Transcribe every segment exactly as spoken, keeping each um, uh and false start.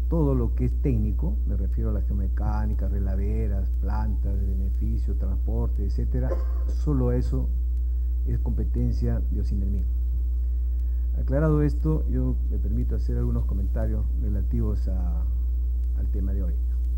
todo lo que es técnico, me refiero a la geomecánica, relaveras, plantas de beneficio, transporte, etcétera, solo eso es competencia de Ocinermin. Aclarado esto, yo me permito hacer algunos comentarios relativos a, al tema de hoy.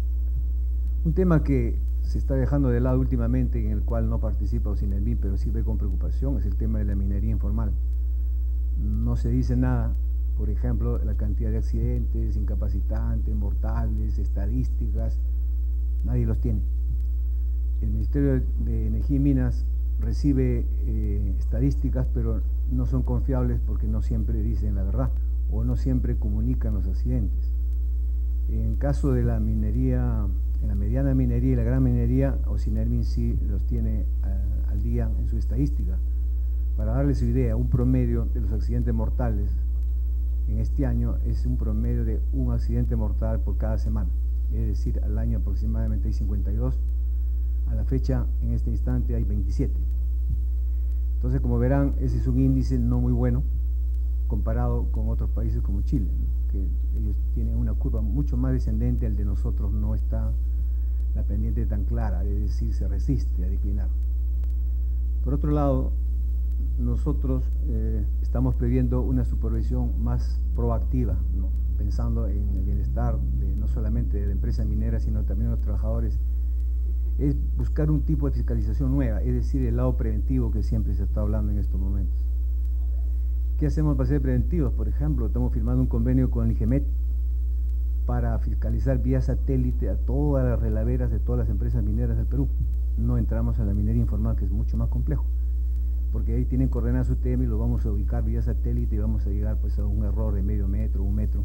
Un tema que se está dejando de lado últimamente, en el cual no participa Ocinermin, pero sí ve con preocupación, es el tema de la minería informal. No se dice nada, por ejemplo, la cantidad de accidentes, incapacitantes, mortales, estadísticas, nadie los tiene. El Ministerio de Energía y Minas recibe eh, estadísticas, pero no son confiables porque no siempre dicen la verdad o no siempre comunican los accidentes. En caso de la minería, en la mediana minería y la gran minería, Ocinermin sí los tiene uh, al día en su estadística. Para darles su idea, un promedio de los accidentes mortales en este año es un promedio de un accidente mortal por cada semana, es decir, al año aproximadamente hay cincuenta y dos, a la fecha en este instante hay veintisiete. Entonces, como verán, ese es un índice no muy bueno comparado con otros países como Chile, ¿no? Que ellos tienen una curva mucho más descendente, al de nosotros no está la pendiente tan clara, es decir, se resiste a declinar. Por otro lado, nosotros eh, estamos previendo una supervisión más proactiva, ¿no? Pensando en el bienestar de, no solamente de la empresa minera, sino también de los trabajadores, es buscar un tipo de fiscalización nueva, es decir, el lado preventivo que siempre se está hablando en estos momentos. ¿Qué hacemos para ser preventivos? Por ejemplo, estamos firmando un convenio con el IGEMET para fiscalizar vía satélite a todas las relaveras de todas las empresas mineras del Perú. No entramos en la minería informal, que es mucho más complejo, porque ahí tienen coordenadas U T M y lo vamos a ubicar vía satélite y vamos a llegar pues a un error de medio metro, un metro.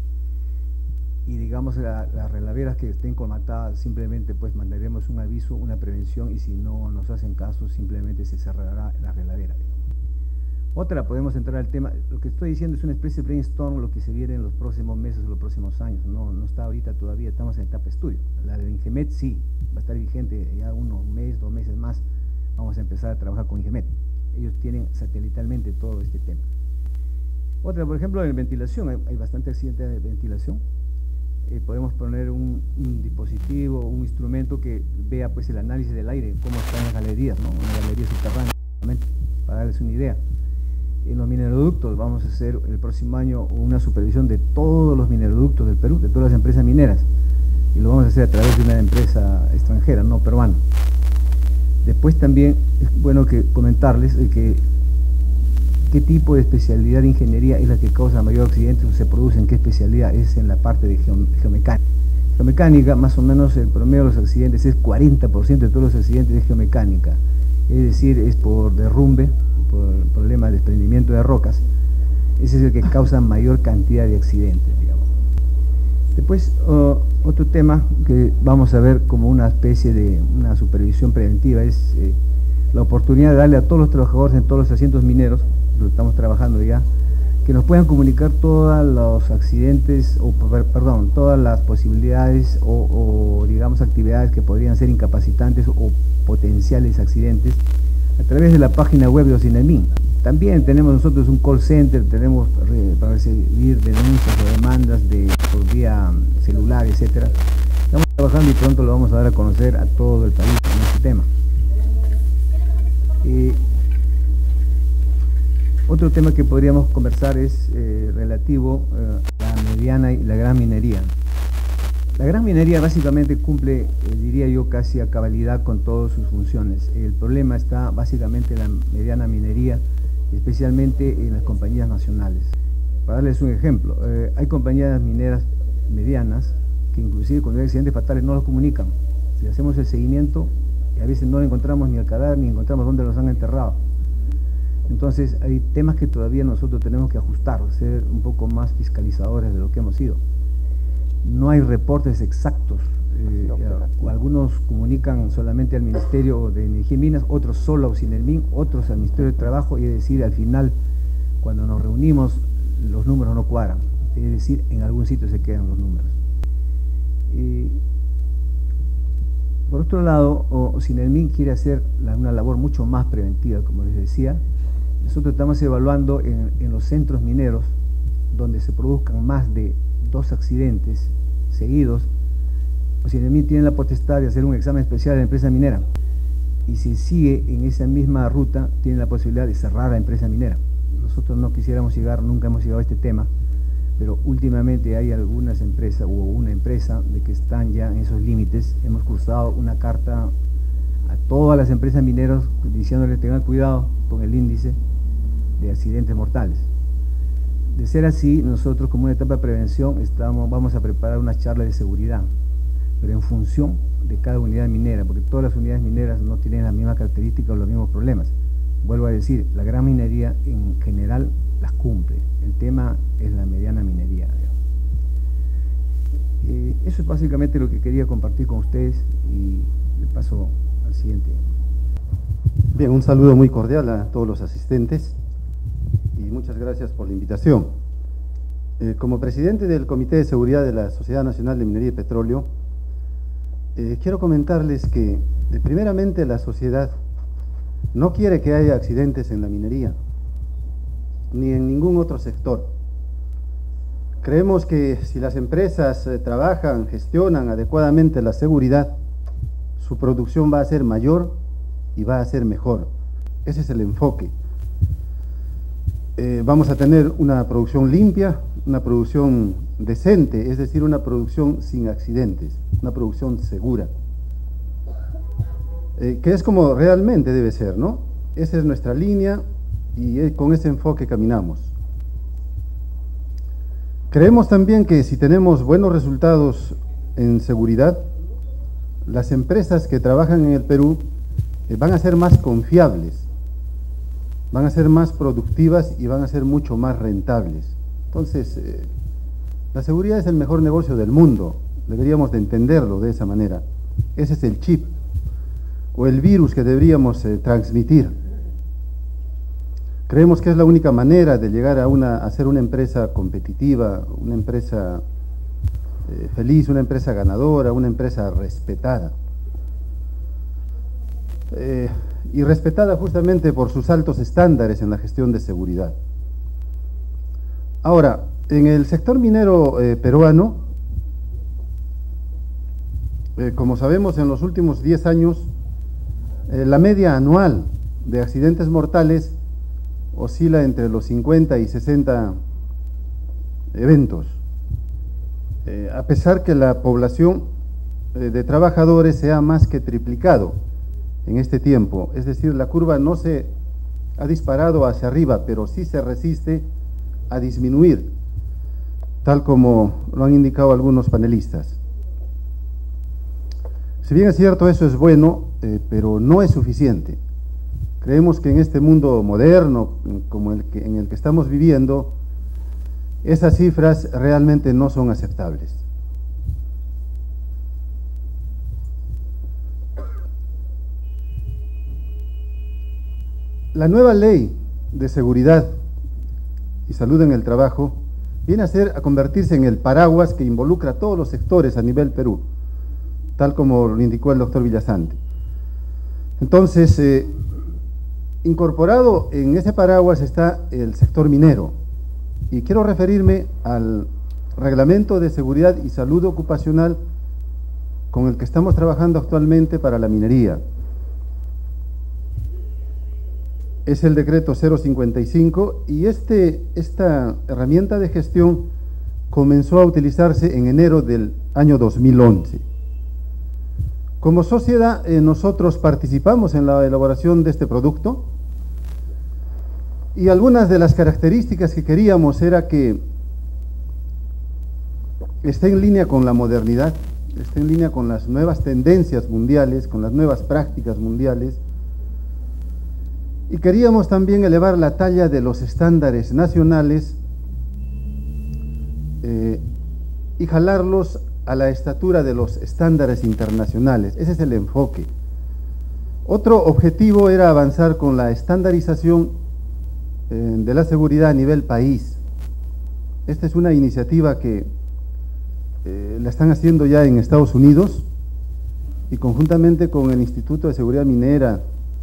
Y digamos la, las relaveras que estén colmatadas, simplemente pues mandaremos un aviso, una prevención, y si no nos hacen caso simplemente se cerrará la relavera, digamos. Otra, podemos entrar al tema, lo que estoy diciendo es una especie de brainstorm, lo que se viene en los próximos meses o los próximos años, no, no está ahorita todavía, estamos en etapa de estudio. La de INGEMET sí, va a estar vigente ya uno, un mes, dos meses más, vamos a empezar a trabajar con INGEMET. Ellos tienen satelitalmente todo este tema. Otra, por ejemplo, en ventilación, hay, hay bastante accidentes de ventilación. Eh, podemos poner un, un dispositivo, un instrumento que vea pues el análisis del aire, cómo están las galerías, ¿no? Una galería subterránea, para darles una idea. En los mineroductos vamos a hacer el próximo año una supervisión de todos los mineroductos del Perú, de todas las empresas mineras, y lo vamos a hacer a través de una empresa extranjera, no peruana. Después también es bueno que comentarles que qué tipo de especialidad de ingeniería es la que causa mayor accidentes o se produce en qué especialidad, es en la parte de geomecánica. Geomecánica, más o menos el promedio de los accidentes es cuarenta por ciento de todos los accidentes de geomecánica, es decir, es por derrumbe, por problemas de desprendimiento de rocas. Ese es el que causa mayor cantidad de accidentes, digamos. Después, uh, otro tema que vamos a ver como una especie de una supervisión preventiva es eh, la oportunidad de darle a todos los trabajadores en todos los asientos mineros, lo estamos trabajando ya, que nos puedan comunicar todos los accidentes, o perdón, todas las posibilidades o, o digamos actividades que podrían ser incapacitantes o potenciales accidentes a través de la página web de Ocinermin. También tenemos nosotros un call center, tenemos para recibir denuncias o demandas de, por vía celular, etcétera. Estamos trabajando y pronto lo vamos a dar a conocer a todo el país en este tema. Eh, otro tema que podríamos conversar es eh, relativo eh, a la mediana y la gran minería. La gran minería básicamente cumple, eh, diría yo, casi a cabalidad con todas sus funciones. El problema está básicamente en la mediana minería, especialmente en las compañías nacionales. Para darles un ejemplo, eh, hay compañías mineras medianas que inclusive cuando hay accidentes fatales no los comunican. Si hacemos el seguimiento, a veces no encontramos ni el cadáver ni encontramos dónde los han enterrado. Entonces hay temas que todavía nosotros tenemos que ajustar, ser un poco más fiscalizadores de lo que hemos sido. No hay reportes exactos, eh, no, algunos comunican solamente al Ministerio de Energía y Minas, otros solo a Ocinermin, otros al Ministerio de Trabajo, y es decir, al final, cuando nos reunimos, los números no cuadran, es decir, en algún sitio se quedan los números. Eh, por otro lado, Ocinermin quiere hacer la, una labor mucho más preventiva, como les decía. Nosotros estamos evaluando en, en los centros mineros, donde se produzcan más de dos accidentes seguidos, Ocinermin tiene la potestad de hacer un examen especial a la empresa minera, y si sigue en esa misma ruta, tiene la posibilidad de cerrar la empresa minera. Nosotros no quisiéramos llegar, nunca hemos llegado a este tema, pero últimamente hay algunas empresas, o una empresa, de que están ya en esos límites. Hemos cruzado una carta a todas las empresas mineras diciéndoles tengan cuidado con el índice de accidentes mortales. De ser así, nosotros como una etapa de prevención estamos, vamos a preparar una charla de seguridad, pero en función de cada unidad minera, porque todas las unidades mineras no tienen las mismas características o los mismos problemas. Vuelvo a decir, la gran minería en general las cumple, el tema es la mediana minería. Eh, eso es básicamente lo que quería compartir con ustedes, y le paso al siguiente. Bien, un saludo muy cordial a todos los asistentes y muchas gracias por la invitación. Eh, como presidente del Comité de Seguridad de la Sociedad Nacional de Minería y Petróleo, eh, quiero comentarles que eh, primeramente la sociedad no quiere que haya accidentes en la minería, ni en ningún otro sector. Creemos que si las empresas eh, trabajan, gestionan adecuadamente la seguridad, su producción va a ser mayor y va a ser mejor. Ese es el enfoque. Eh, vamos a tener una producción limpia, una producción decente, es decir, una producción sin accidentes, una producción segura. Eh, que es como realmente debe ser, ¿no? Esa es nuestra línea y eh, con ese enfoque caminamos. Creemos también que si tenemos buenos resultados en seguridad, las empresas que trabajan en el Perú eh, van a ser más confiables, van a ser más productivas y van a ser mucho más rentables. Entonces, eh, la seguridad es el mejor negocio del mundo, deberíamos de entenderlo de esa manera. Ese es el chip o el virus que deberíamos eh, transmitir. Creemos que es la única manera de llegar a, una, a ser una empresa competitiva, una empresa eh, feliz, una empresa ganadora, una empresa respetada. Eh, y respetada justamente por sus altos estándares en la gestión de seguridad. Ahora, en el sector minero eh, peruano, eh, como sabemos, en los últimos diez años, eh, la media anual de accidentes mortales oscila entre los cincuenta y sesenta eventos, eh, a pesar que la población eh, de trabajadores se ha más que triplicado en este tiempo, es decir, la curva no se ha disparado hacia arriba, pero sí se resiste a disminuir, tal como lo han indicado algunos panelistas. Si bien es cierto, eso es bueno, eh, pero no es suficiente. Creemos que en este mundo moderno, como el que, en el que estamos viviendo, esas cifras realmente no son aceptables. La nueva ley de seguridad y salud en el trabajo viene a ser a convertirse en el paraguas que involucra a todos los sectores a nivel Perú, tal como lo indicó el doctor Villasante. Entonces, eh, incorporado en ese paraguas está el sector minero, y quiero referirme al Reglamento de Seguridad y Salud Ocupacional con el que estamos trabajando actualmente para la minería. Es el decreto cero cincuenta y cinco, y este, esta herramienta de gestión comenzó a utilizarse en enero del año dos mil once. Como sociedad, eh, nosotros participamos en la elaboración de este producto, y algunas de las características que queríamos era que esté en línea con la modernidad, esté en línea con las nuevas tendencias mundiales, con las nuevas prácticas mundiales, y queríamos también elevar la talla de los estándares nacionales eh, y jalarlos a la estatura de los estándares internacionales. Ese es el enfoque. Otro objetivo era avanzar con la estandarización eh, de la seguridad a nivel país. Esta es una iniciativa que eh, la están haciendo ya en Estados Unidos, y conjuntamente con el Instituto de Seguridad Minera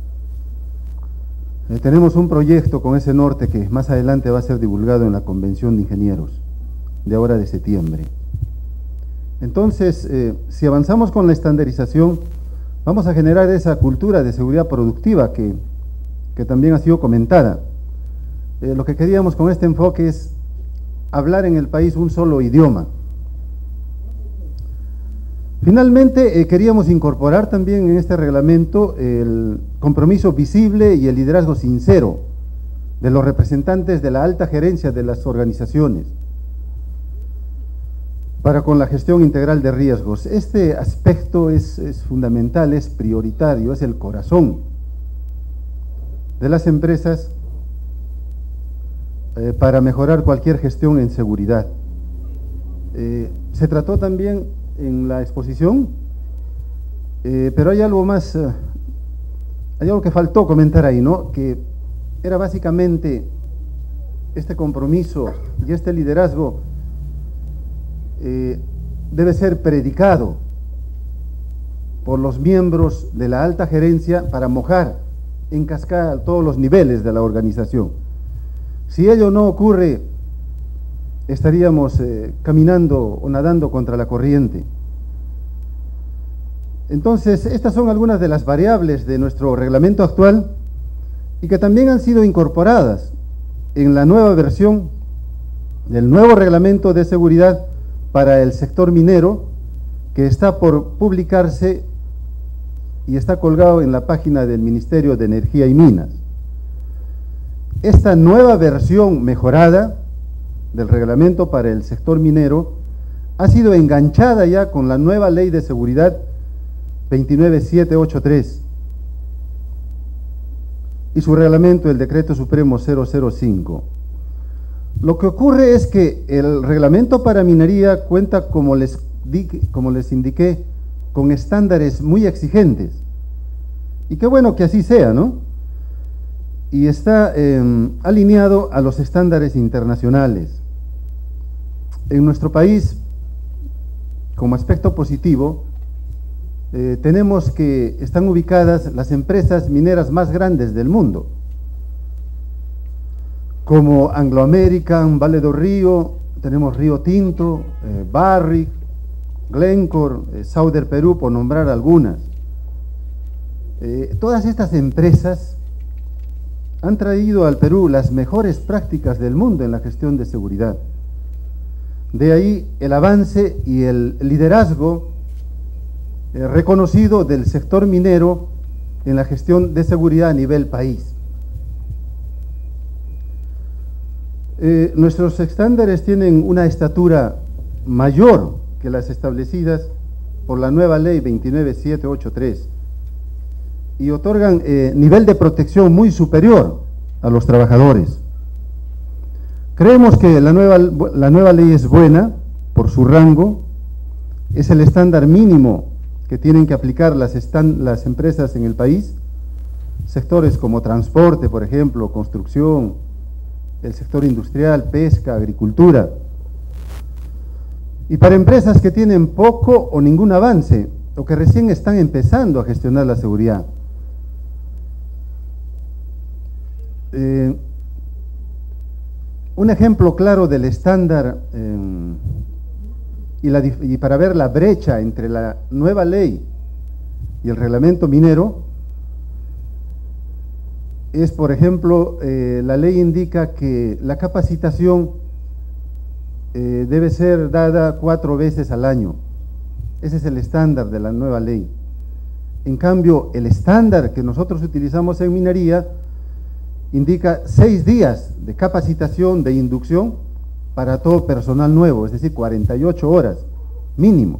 Eh, tenemos un proyecto con ese norte que más adelante va a ser divulgado en la Convención de Ingenieros. de ahora de septiembre. Entonces, eh, si avanzamos con la estandarización, vamos a generar esa cultura de seguridad productiva que, que también ha sido comentada. Eh, lo que queríamos con este enfoque es hablar en el país un solo idioma. Finalmente, eh, queríamos incorporar también en este reglamento el compromiso visible y el liderazgo sincero de los representantes de la alta gerencia de las organizaciones para con la gestión integral de riesgos. Este aspecto es, es fundamental, es prioritario, es el corazón de las empresas eh, para mejorar cualquier gestión en seguridad. Eh, se trató también en la exposición, eh, pero hay algo más, eh, hay algo que faltó comentar ahí, ¿no? Que era básicamente este compromiso y este liderazgo eh, debe ser predicado por los miembros de la alta gerencia para mojar en cascada a todos los niveles de la organización. Si ello no ocurre, estaríamos eh, caminando o nadando contra la corriente. Entonces, estas son algunas de las variables de nuestro reglamento actual y que también han sido incorporadas en la nueva versión del nuevo reglamento de seguridad para el sector minero, que está por publicarse y está colgado en la página del Ministerio de Energía y Minas. Esta nueva versión mejorada del reglamento para el sector minero ha sido enganchada ya con la nueva Ley de Seguridad veintinueve mil setecientos ochenta y tres y su reglamento, el Decreto Supremo cero cero cinco. Lo que ocurre es que el reglamento para minería cuenta, como les, di, como les indiqué, con estándares muy exigentes. Y qué bueno que así sea, ¿no? Y está eh, alineado a los estándares internacionales. En nuestro país, como aspecto positivo, eh, tenemos que están ubicadas las empresas mineras más grandes del mundo, como Anglo American, Vale do Río, tenemos Río Tinto, eh, Barrick, Glencore, eh, Southern Perú, por nombrar algunas. Eh, todas estas empresas han traído al Perú las mejores prácticas del mundo en la gestión de seguridad. De ahí el avance y el liderazgo eh, reconocido del sector minero en la gestión de seguridad a nivel país. Eh, nuestros estándares tienen una estatura mayor que las establecidas por la nueva Ley veintinueve mil setecientos ochenta y tres y otorgan eh, nivel de protección muy superior a los trabajadores. Creemos que la nueva, la nueva ley es buena por su rango, es el estándar mínimo que tienen que aplicar las, están, las empresas en el país, sectores como transporte, por ejemplo, construcción, el sector industrial, pesca, agricultura. Y para empresas que tienen poco o ningún avance, o que recién están empezando a gestionar la seguridad. Eh, un ejemplo claro del estándar eh, y, la, y para ver la brecha entre la nueva ley y el reglamento minero es, por ejemplo, eh, la ley indica que la capacitación eh, debe ser dada cuatro veces al año. Ese es el estándar de la nueva ley. En cambio, el estándar que nosotros utilizamos en minería indica seis días de capacitación, de inducción para todo personal nuevo, es decir, cuarenta y ocho horas mínimo.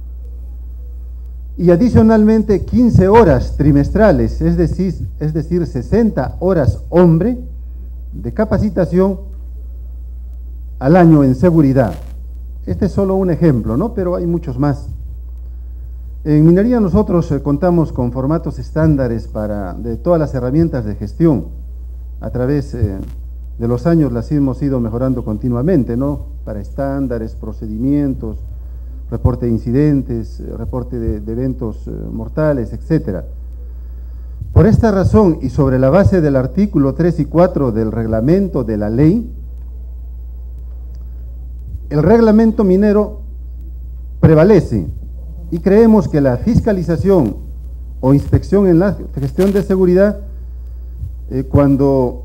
Y adicionalmente quince horas trimestrales, es decir, es decir, sesenta horas hombre de capacitación al año en seguridad. Este es solo un ejemplo, ¿no? Pero hay muchos más. En minería nosotros eh, contamos con formatos estándares para, de todas las herramientas de gestión. A través eh, de los años las hemos ido mejorando continuamente, ¿no? Para estándares, procedimientos, reporte de incidentes, reporte de, de eventos eh, mortales, etcétera. Por esta razón y sobre la base del artículo tres y cuatro del reglamento de la ley, el reglamento minero prevalece y creemos que la fiscalización o inspección en la gestión de seguridad, eh, cuando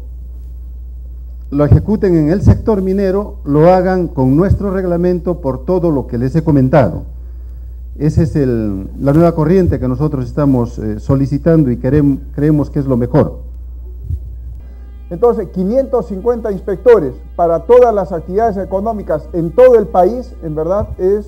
lo ejecuten en el sector minero, lo hagan con nuestro reglamento por todo lo que les he comentado. Esa es el, la nueva corriente que nosotros estamos eh, solicitando y queremos, creemos que es lo mejor. Entonces, quinientos cincuenta inspectores para todas las actividades económicas en todo el país, en verdad, es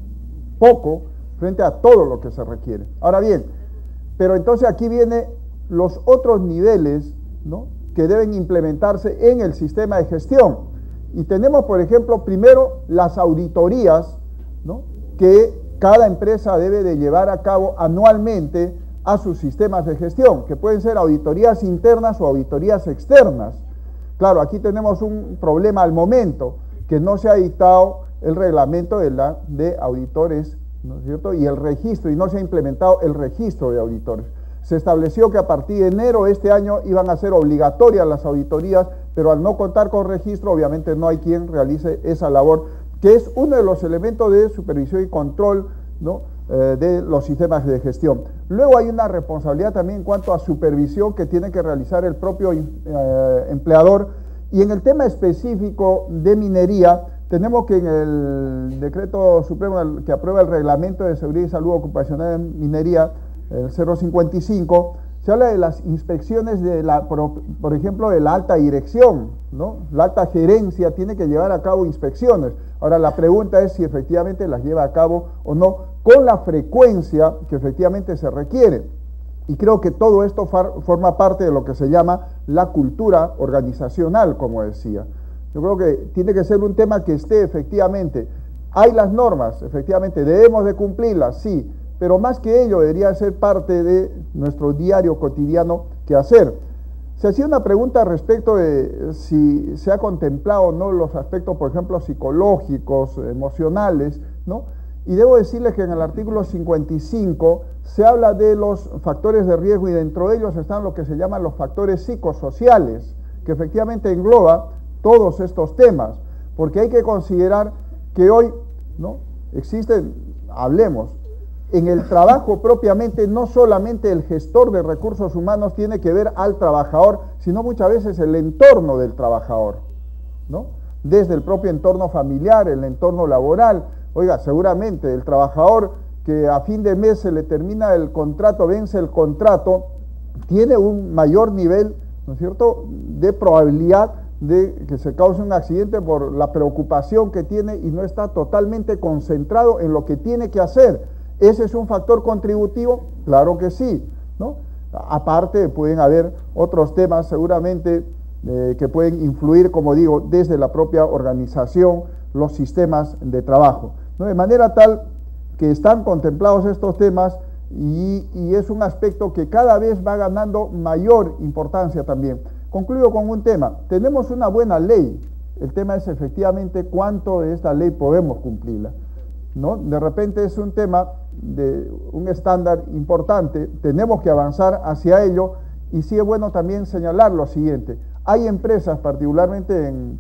poco frente a todo lo que se requiere. Ahora bien, pero entonces aquí vienen los otros niveles, ¿no?, que deben implementarse en el sistema de gestión. Y tenemos, por ejemplo, primero las auditorías, ¿no?, que cada empresa debe de llevar a cabo anualmente a sus sistemas de gestión, que pueden ser auditorías internas o auditorías externas. Claro, aquí tenemos un problema al momento, que no se ha dictado el reglamento de, la, de auditores, ¿no es cierto?, y el registro, y no se ha implementado el registro de auditores. Se estableció que a partir de enero de este año iban a ser obligatorias las auditorías, pero al no contar con registro, obviamente no hay quien realice esa labor, que es uno de los elementos de supervisión y control, ¿no?, eh, de los sistemas de gestión. Luego hay una responsabilidad también en cuanto a supervisión que tiene que realizar el propio eh, empleador. Y en el tema específico de minería, tenemos que en el decreto supremo que aprueba el reglamento de seguridad y salud ocupacional en minería, el cero cincuenta y cinco, se habla de las inspecciones de la, por, por ejemplo, de la alta dirección, ¿no? La alta gerencia tiene que llevar a cabo inspecciones. Ahora la pregunta es si efectivamente las lleva a cabo o no, con la frecuencia que efectivamente se requiere. Y creo que todo esto forma parte de lo que se llama la cultura organizacional, como decía. Yo creo que tiene que ser un tema que esté efectivamente, hay las normas, efectivamente, debemos de cumplirlas, sí, pero más que ello debería ser parte de nuestro diario cotidiano que hacer. Se hacía una pregunta respecto de si se ha contemplado o no los aspectos, por ejemplo, psicológicos, emocionales, ¿no? Y debo decirles que en el artículo cincuenta y cinco se habla de los factores de riesgo y dentro de ellos están lo que se llaman los factores psicosociales, que efectivamente engloba todos estos temas, porque hay que considerar que hoy, ¿no?, existen, hablemos, en el trabajo propiamente, no solamente el gestor de recursos humanos tiene que ver al trabajador, sino muchas veces el entorno del trabajador, ¿no? Desde el propio entorno familiar, el entorno laboral. Oiga, seguramente el trabajador que a fin de mes se le termina el contrato, vence el contrato, tiene un mayor nivel, ¿no es cierto?, de probabilidad de que se cause un accidente por la preocupación que tiene y no está totalmente concentrado en lo que tiene que hacer. ¿Ese es un factor contributivo? Claro que sí, ¿no? Aparte pueden haber otros temas seguramente eh, que pueden influir, como digo, desde la propia organización, los sistemas de trabajo, ¿no? De manera tal que están contemplados estos temas y, y es un aspecto que cada vez va ganando mayor importancia también. Concluyo con un tema. Tenemos una buena ley. El tema es efectivamente cuánto de esta ley podemos cumplirla, ¿no? De repente es un tema de un estándar importante, tenemos que avanzar hacia ello y sí es bueno también señalar lo siguiente. Hay empresas, particularmente en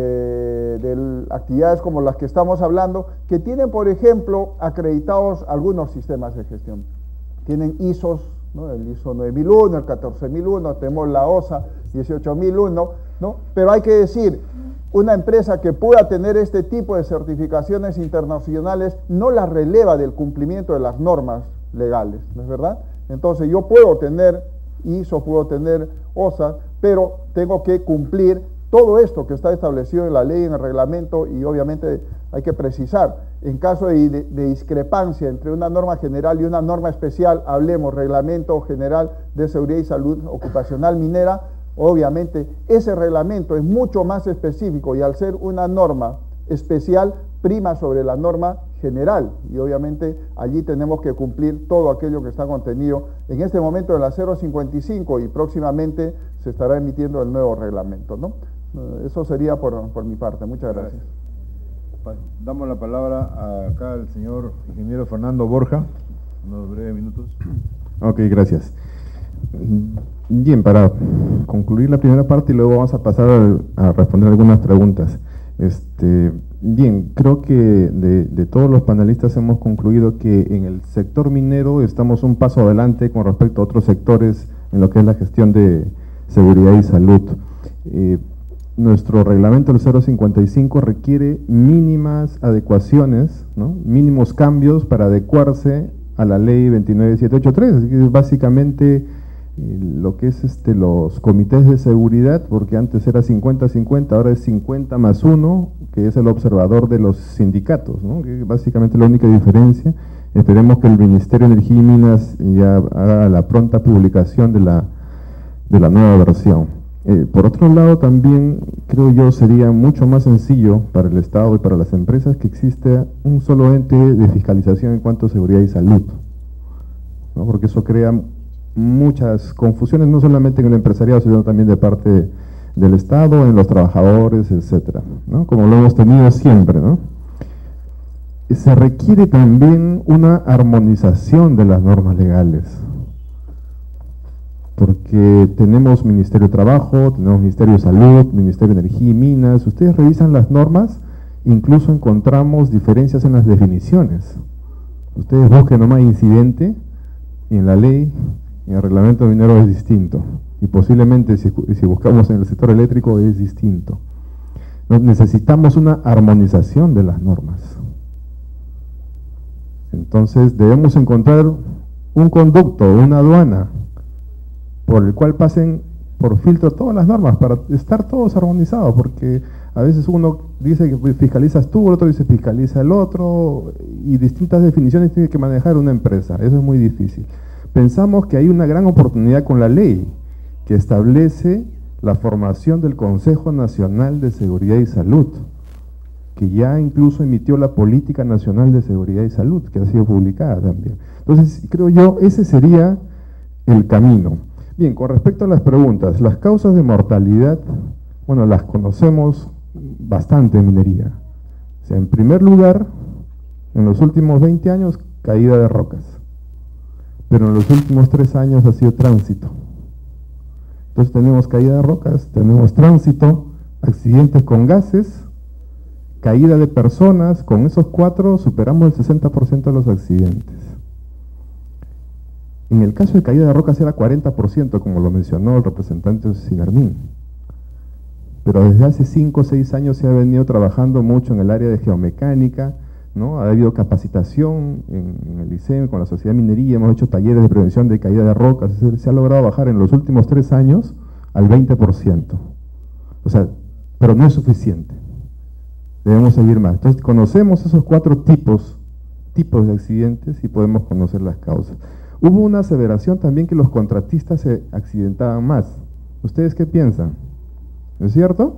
eh, de actividades como las que estamos hablando, que tienen, por ejemplo, acreditados algunos sistemas de gestión. Tienen I S Os, ¿no?, el I S O nueve mil uno, el catorce mil uno, tenemos la O S A dieciocho mil uno, ¿no? Pero hay que decir, una empresa que pueda tener este tipo de certificaciones internacionales no las releva del cumplimiento de las normas legales, ¿no es verdad? Entonces yo puedo tener I S O, puedo tener O S A, pero tengo que cumplir todo esto que está establecido en la ley, en el reglamento, y obviamente hay que precisar. En caso de, de, de discrepancia entre una norma general y una norma especial, hablemos reglamento general de seguridad y salud ocupacional minera. Obviamente ese reglamento es mucho más específico y al ser una norma especial prima sobre la norma general y obviamente allí tenemos que cumplir todo aquello que está contenido en este momento en la cero cincuenta y cinco y próximamente se estará emitiendo el nuevo reglamento, ¿no? Eso sería por, por mi parte. Muchas gracias. gracias. Damos la palabra a acá al señor ingeniero Fernando Borja, unos breves minutos. Ok, gracias. Bien, para concluir la primera parte y luego vamos a pasar a, a responder algunas preguntas. Este, Bien, creo que de, de todos los panelistas hemos concluido que en el sector minero estamos un paso adelante con respecto a otros sectores en lo que es la gestión de seguridad y salud. Eh, nuestro reglamento del cero cincuenta y cinco requiere mínimas adecuaciones, ¿no? Mínimos cambios para adecuarse a la ley veintinueve mil setecientos ochenta y tres, que es básicamente eh, lo que es este, los comités de seguridad, porque antes era cincuenta cincuenta, ahora es cincuenta más uno, que es el observador de los sindicatos, ¿no? Que es básicamente la única diferencia. Esperemos que el Ministerio de Energía y Minas ya haga la pronta publicación de la, de la nueva versión. Eh, por otro lado, también creo yo sería mucho más sencillo para el Estado y para las empresas que exista un solo ente de fiscalización en cuanto a seguridad y salud, ¿no? Porque eso crea muchas confusiones, no solamente en el empresariado, sino también de parte del Estado, en los trabajadores, etcétera, ¿no? Como lo hemos tenido siempre, ¿no? Se requiere también una armonización de las normas legales, porque tenemos Ministerio de Trabajo, tenemos Ministerio de Salud, Ministerio de Energía y Minas. Ustedes revisan las normas, incluso encontramos diferencias en las definiciones. Ustedes busquen nomás incidente, y en la ley, en el reglamento minero es distinto, y posiblemente si, si buscamos en el sector eléctrico es distinto. Necesitamos una armonización de las normas. Entonces debemos encontrar un conducto, una aduana, por el cual pasen por filtro todas las normas, para estar todos armonizados, porque a veces uno dice que fiscalizas tú, el otro dice fiscaliza el otro, y distintas definiciones tiene que manejar una empresa. Eso es muy difícil. Pensamos que hay una gran oportunidad con la ley, que establece la formación del Consejo Nacional de Seguridad y Salud, que ya incluso emitió la Política Nacional de Seguridad y Salud, que ha sido publicada también. Entonces, creo yo, ese sería el camino. Bien, con respecto a las preguntas, las causas de mortalidad, bueno, las conocemos bastante en minería. O sea, en primer lugar, en los últimos veinte años, caída de rocas. Pero en los últimos tres años ha sido tránsito. Entonces tenemos caída de rocas, tenemos tránsito, accidentes con gases, caída de personas. Con esos cuatro superamos el sesenta por ciento de los accidentes. En el caso de caída de rocas era cuarenta por ciento, como lo mencionó el representante de Sinarmin. Pero desde hace cinco o seis años se ha venido trabajando mucho en el área de geomecánica, ¿no? Ha habido capacitación en, en el I C E M con la Sociedad de Minería, hemos hecho talleres de prevención de caída de rocas. Se, se ha logrado bajar en los últimos tres años al veinte por ciento. O sea, pero no es suficiente. Debemos seguir más. Entonces conocemos esos cuatro tipos, tipos de accidentes y podemos conocer las causas. Hubo una aseveración también que los contratistas se accidentaban más. ¿Ustedes qué piensan? ¿Es cierto?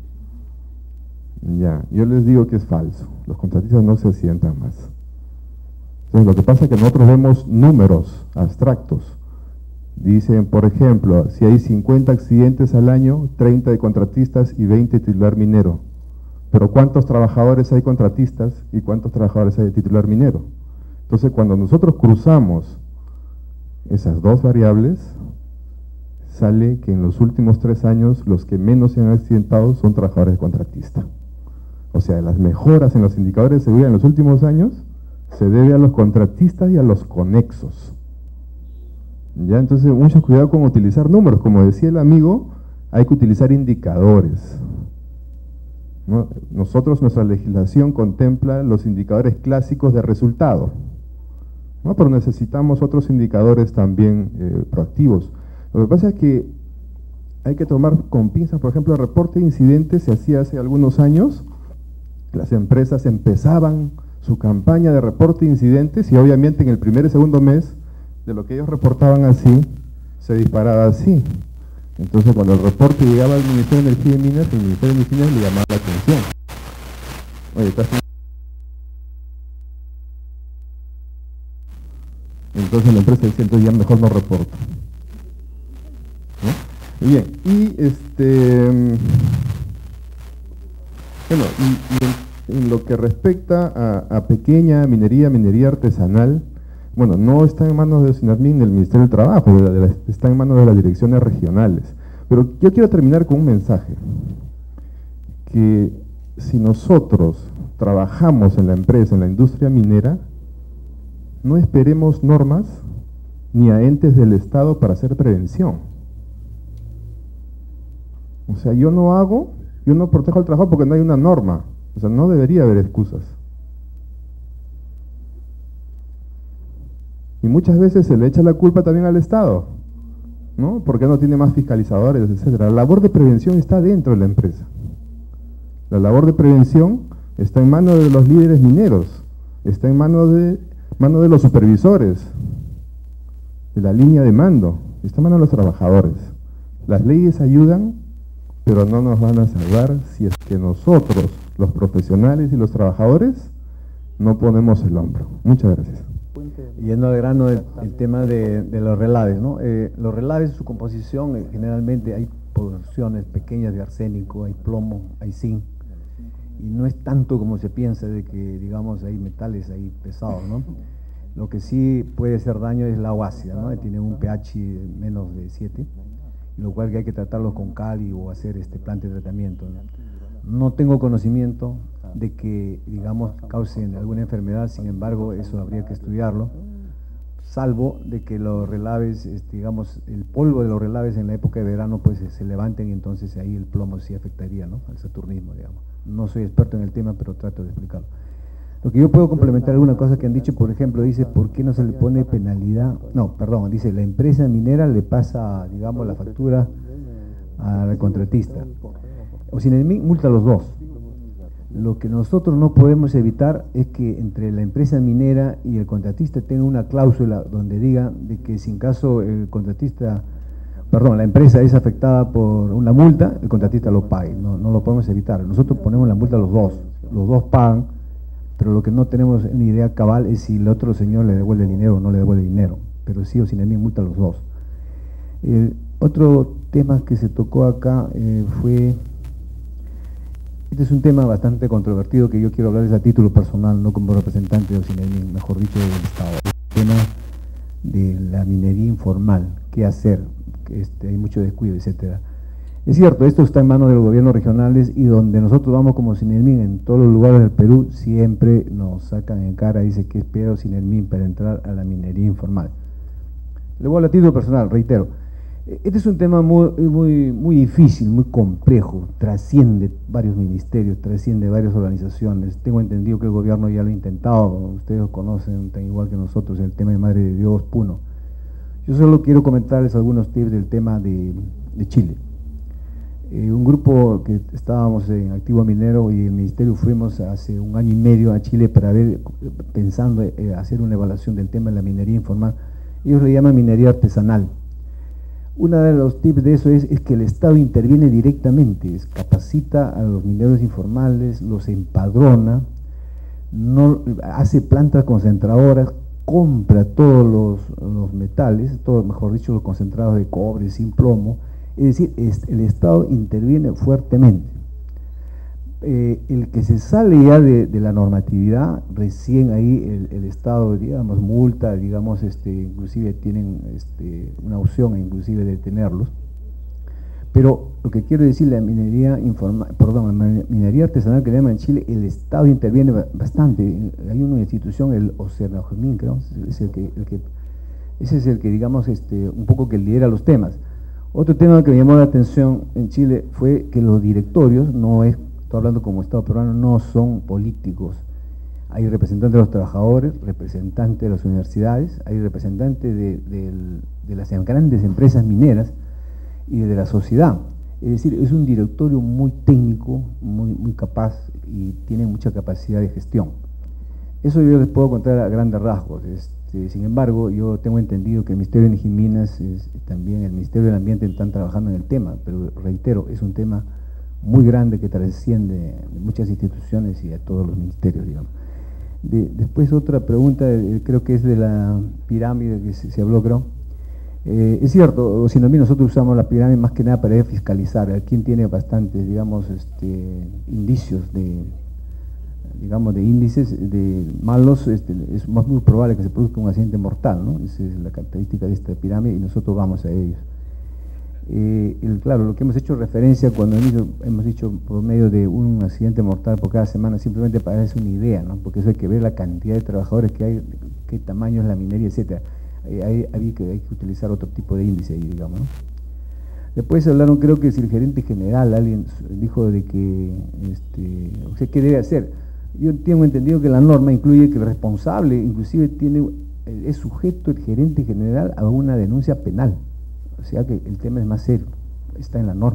Ya, yo les digo que es falso. Los contratistas no se accidentan más. Entonces, lo que pasa es que nosotros vemos números abstractos. Dicen, por ejemplo, si hay cincuenta accidentes al año, treinta de contratistas y veinte de titular minero. Pero ¿cuántos trabajadores hay contratistas y cuántos trabajadores hay de titular minero? Entonces, cuando nosotros cruzamos esas dos variables, sale que en los últimos tres años los que menos se han accidentado son trabajadores de contratista. O sea, las mejoras en los indicadores de seguridad en los últimos años se debe a los contratistas y a los conexos. Ya, entonces mucho cuidado con utilizar números. Como decía el amigo, hay que utilizar indicadores, ¿no? Nosotros, nuestra legislación contempla los indicadores clásicos de resultado, ¿no? Pero necesitamos otros indicadores también eh, proactivos. Lo que pasa es que hay que tomar con pinzas. Por ejemplo, el reporte de incidentes se hacía hace algunos años. Las empresas empezaban su campaña de reporte de incidentes y obviamente en el primer y segundo mes de lo que ellos reportaban así, se disparaba así. Entonces cuando el reporte llegaba al Ministerio de Energía y Minas, el Ministerio de Energía y Minas le llamaba la atención. Oye, ¿estás... Entonces la empresa decía, entonces ya mejor no reporto, ¿no? Bien, y este... Bueno, y, y en, en lo que respecta a, a pequeña minería, minería artesanal, bueno, no está en manos de Sinarmin, del Ministerio del Trabajo, de la, de la, está en manos de las direcciones regionales. Pero yo quiero terminar con un mensaje, que si nosotros trabajamos en la empresa, en la industria minera, no esperemos normas ni a entes del Estado para hacer prevención. O sea, yo no hago, yo no protejo el trabajo porque no hay una norma. O sea, no debería haber excusas. Y muchas veces se le echa la culpa también al Estado, ¿no? Porque no tiene más fiscalizadores, etcétera. La labor de prevención está dentro de la empresa. La labor de prevención está en manos de los líderes mineros, está en manos de, manos de los supervisores, de la línea de mando, está en manos de los trabajadores. Las leyes ayudan, pero no nos van a salvar si es que nosotros, los profesionales y los trabajadores, no ponemos el hombro. Muchas gracias. Yendo al grano del el tema de, de los relaves, ¿no? Eh, los relaves, su composición, eh, generalmente hay porciones pequeñas de arsénico, hay plomo, hay zinc, y no es tanto como se piensa de que, digamos, hay metales ahí pesados, ¿no? Lo que sí puede hacer daño es la agua ácida, ¿no? Tiene un pH menos de siete, lo cual que hay que tratarlo con cal y, o hacer este plante de tratamiento, ¿no? No tengo conocimiento de que, digamos, causen alguna enfermedad, sin embargo, eso habría que estudiarlo, salvo de que los relaves, este, digamos, el polvo de los relaves en la época de verano, pues se levanten y entonces ahí el plomo sí afectaría, ¿no?, al saturnismo, digamos. No soy experto en el tema, pero trato de explicarlo. Lo que yo puedo complementar alguna cosa que han dicho, por ejemplo, dice, ¿por qué no se le pone penalidad? No, perdón, dice, la empresa minera le pasa, digamos, la factura al contratista. O sin el multa a los dos. Lo que nosotros no podemos evitar es que entre la empresa minera y el contratista tenga una cláusula donde diga de que si en caso el contratista, perdón, la empresa es afectada por una multa, el contratista lo pague. No, no lo podemos evitar. Nosotros ponemos la multa a los dos. Los dos pagan, pero lo que no tenemos ni idea cabal es si el otro señor le devuelve el dinero o no le devuelve el dinero. Pero sí o sin embargo multa a los dos. El otro tema que se tocó acá eh, fue... Este es un tema bastante controvertido que yo quiero hablarles a título personal, no como representante de Ocinemín, mejor dicho, del Estado. El tema de la minería informal, qué hacer, que este, hay mucho descuido, etcétera. Es cierto, esto está en manos de los gobiernos regionales y donde nosotros vamos como Ocinemín, en todos los lugares del Perú, siempre nos sacan en cara, dice que es peor Ocinemín para entrar a la minería informal. Luego, a título personal, reitero, este es un tema muy, muy, muy difícil, muy complejo, trasciende varios ministerios, trasciende varias organizaciones. Tengo entendido que el gobierno ya lo ha intentado, ustedes lo conocen tan igual que nosotros, el tema de Madre de Dios, Puno. Yo solo quiero comentarles algunos tips del tema de, de Chile. Eh, un grupo que estábamos en Activo Minero y el ministerio fuimos hace un año y medio a Chile para ver, pensando eh, hacer una evaluación del tema de la minería informal. Ellos le llaman minería artesanal. Uno de los tips de eso es, es que el Estado interviene directamente, es, capacita a los mineros informales, los empadrona, no, hace plantas concentradoras, compra todos los, los metales, todo, mejor dicho, los concentrados de cobre, sin plomo, es decir, es, el Estado interviene fuertemente. Eh, el que se sale ya de, de la normatividad, recién ahí el, el Estado, digamos, multa, digamos, este, inclusive tienen este, una opción inclusive de detenerlos. Pero lo que quiero decir, la minería informal, perdón, la minería artesanal que le llaman en Chile, el Estado interviene bastante. Hay una institución, el Ocernajunín, creo, es el que, el que, ese es el que, digamos, este, un poco que lidera los temas. Otro tema que me llamó la atención en Chile fue que los directorios, no es, estoy hablando como Estado peruano, no son políticos. Hay representantes de los trabajadores, representantes de las universidades, hay representantes de, de, de las grandes empresas mineras y de la sociedad. Es decir, es un directorio muy técnico, muy, muy capaz y tiene mucha capacidad de gestión. Eso yo les puedo contar a grandes rasgos. Este, sin embargo, yo tengo entendido que el Ministerio de Minas y también el Ministerio del Ambiente están trabajando en el tema, pero reitero, es un tema muy grande que trasciende muchas instituciones y a todos los ministerios, digamos. De, después otra pregunta, eh, creo que es de la pirámide que se, se habló, creo. Eh, es cierto, si no, nosotros usamos la pirámide más que nada para fiscalizar a quien tiene bastantes, digamos, este, indicios de, digamos, de índices de malos, este, es más muy probable que se produzca un accidente mortal, ¿no? Esa es la característica de esta pirámide y nosotros vamos a ellos. Eh, el, claro, lo que hemos hecho referencia cuando hemos dicho, hemos dicho por medio de un accidente mortal por cada semana, simplemente para darles una idea, ¿no? Porque eso hay que ver la cantidad de trabajadores que hay, qué tamaño es la minería, etcétera. Eh, hay, hay, que, hay que utilizar otro tipo de índice ahí, digamos, ¿no? Después hablaron, creo que si el gerente general, alguien dijo de que, este, o sea, ¿qué debe hacer? Yo tengo entendido que la norma incluye que el responsable, inclusive, tiene, es sujeto el gerente general a una denuncia penal. O sea que el tema es más serio, está en la norma.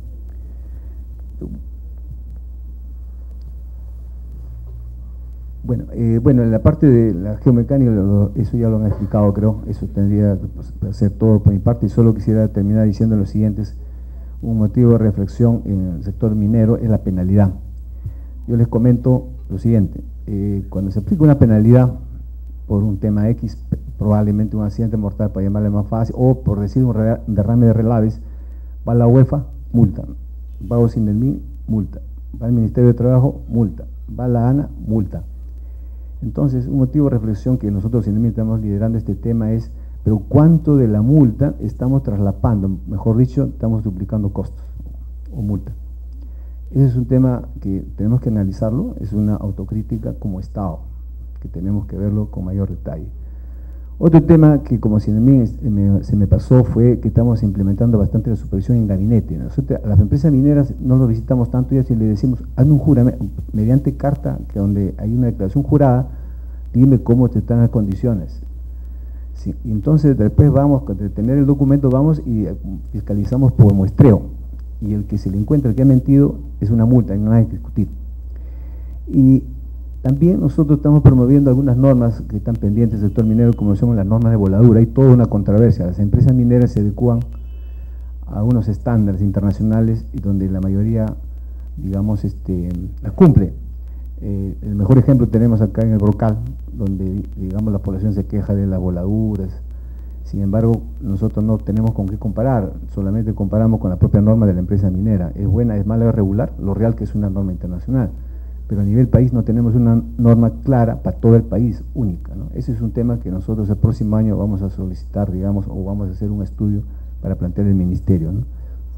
Bueno, eh, bueno, en la parte de la geomecánica, lo, eso ya lo han explicado, creo, eso tendría que ser todo por mi parte, y solo quisiera terminar diciendo lo siguiente: un motivo de reflexión en el sector minero es la penalidad. Yo les comento lo siguiente: eh, cuando se aplica una penalidad por un tema X, probablemente un accidente mortal, para llamarle más fácil, o por decir un derrame de relaves, va a la UEFA, multa, va a OSINDELMIN, multa, va al Ministerio de Trabajo, multa, va a la ANA, multa. Entonces, un motivo de reflexión que nosotros OSINDELMIN estamos liderando este tema es, pero ¿cuánto de la multa estamos traslapando? Mejor dicho, estamos duplicando costos o multa. Ese es un tema que tenemos que analizarlo, es una autocrítica como Estado, que tenemos que verlo con mayor detalle. Otro tema que como OSINDELMIN se me pasó fue que estamos implementando bastante la supervisión en gabinete. Nosotros a las empresas mineras no lo visitamos tanto, y así le decimos, hazme un juramento, mediante carta, que donde hay una declaración jurada, dime cómo te están las condiciones. Sí, y entonces después vamos, de tener el documento, vamos y fiscalizamos por muestreo, y el que se le encuentra el que ha mentido es una multa y no hay que discutir. Y también nosotros estamos promoviendo algunas normas que están pendientes del sector minero, como son las normas de voladura. Hay toda una controversia. Las empresas mineras se adecuan a unos estándares internacionales y donde la mayoría, digamos, este, las cumple. Eh, el mejor ejemplo tenemos acá en el Brocal, donde, digamos, la población se queja de las voladuras. Sin embargo, nosotros no tenemos con qué comparar, solamente comparamos con la propia norma de la empresa minera. Es buena, es mala, es regular, lo real que es una norma internacional. Pero a nivel país no tenemos una norma clara para todo el país, única, ¿no? Ese es un tema que nosotros el próximo año vamos a solicitar, digamos, o vamos a hacer un estudio para plantear el ministerio, ¿no?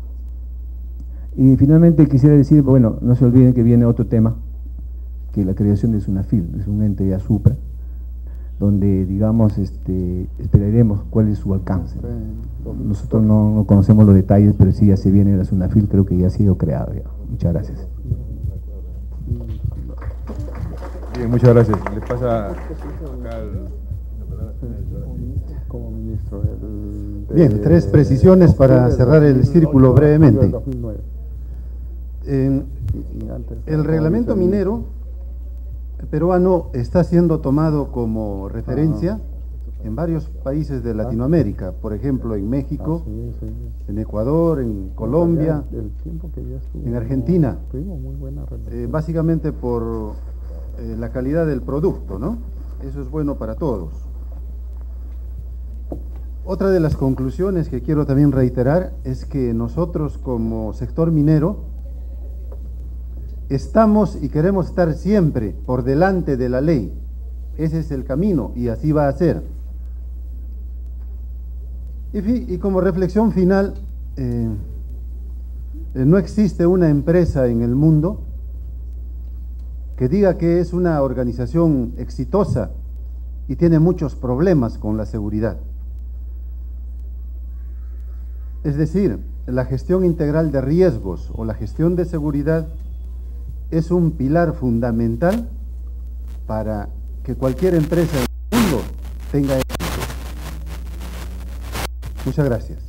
Y finalmente quisiera decir, bueno, no se olviden que viene otro tema, que la creación de SUNAFIL, es un ente ya supra, donde, digamos, este, esperaremos cuál es su alcance. Nosotros no, no conocemos los detalles, pero sí ya se viene la SUNAFIL, creo que ya ha sido creado ya. Muchas gracias. Bien, muchas gracias. Le pasa acá el, como ministro del, de, Bien, tres precisiones para cerrar el círculo brevemente. Eh, el reglamento minero peruano está siendo tomado como referencia en varios países de Latinoamérica, por ejemplo en México, en Ecuador, en Colombia, en Argentina, eh, básicamente por eh, la calidad del producto, ¿no? Eso es bueno para todos. Otra de las conclusiones que quiero también reiterar es que nosotros como sector minero estamos y queremos estar siempre por delante de la ley. Ese es el camino y así va a ser. Y, y como reflexión final, eh, eh, no existe una empresa en el mundo que diga que es una organización exitosa y tiene muchos problemas con la seguridad. Es decir, la gestión integral de riesgos o la gestión de seguridad es un pilar fundamental para que cualquier empresa en el mundo tenga éxito. Muchas gracias.